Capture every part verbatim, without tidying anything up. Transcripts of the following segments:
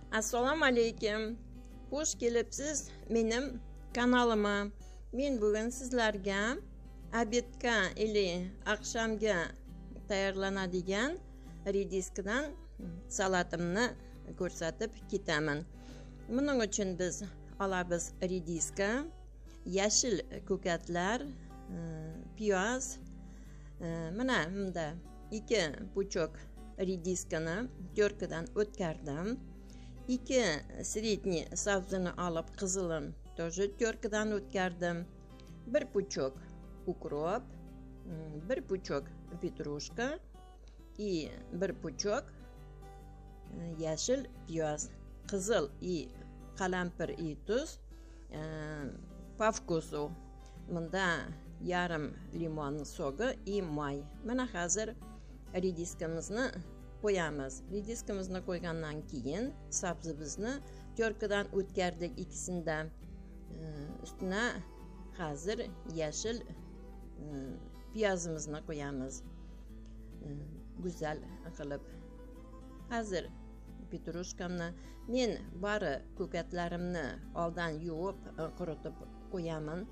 Assalomu alaykum. Xush kelibsiz menim kanalıma. Men bugun sizlarga obedga ili akşamga tayyorlanadigan rediskadan salatimni ko'rsatib ketaman. Buning uchun biz olamiz rediska, yashil ko'katlar, piyoz. Mana bunda ikki puchok rediskani terkadan o'tkardim. İki sredni sabzini alıp qizilin тоже terkadan o'tkardim. Bir puchok ukrop, bir puchok petrushka и bir puchok yashil piyoz, qizil и qalampir и tuz, по вкусу. Bunda yarım limon so'gi и may. Mana hozir redискamizni qo'yamiz. Rediskamizni qo'ygandan keyin sabzimizni terkadan o'tkardik ikisida. Üstüne hozir yashil piyozimizni qo'yamiz. Güzel qilib. Hozir petrushkamni men bari ko'katlarimni oldin yuvib, quritib qo'yaman.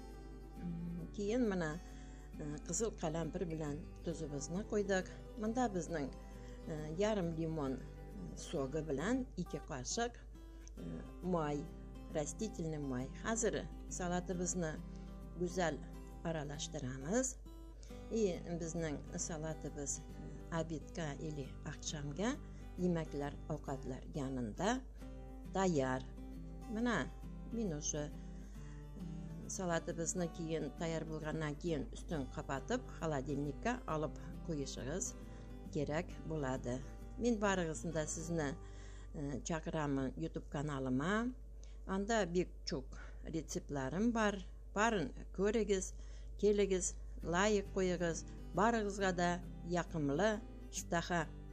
Keyin mana qizil qalampir bilan tuzimizni qo'ydik. Bunda bizning yarım limon so'gi bilan ikki qoshiq may, rastительный may. Hozir salatimizni güzel aralashtiramiz. И bizning salatimiz obedga ili akşamga yemekler, ovqatlar yanında tayyor. Mana men o'sha salatimizni keyin tayyor bo'lgandan keyin ustini qapatib xolodilnikka olib qo'yishingiz kerak bo'ladi. Men barig'isida sizni chaqiraman YouTube kanalıma. Anda bir çok retseptlarim var. Barin ko'ringiz, keligiz, layık qo'yingiz. Barig'izga da yoqimli, ishtaha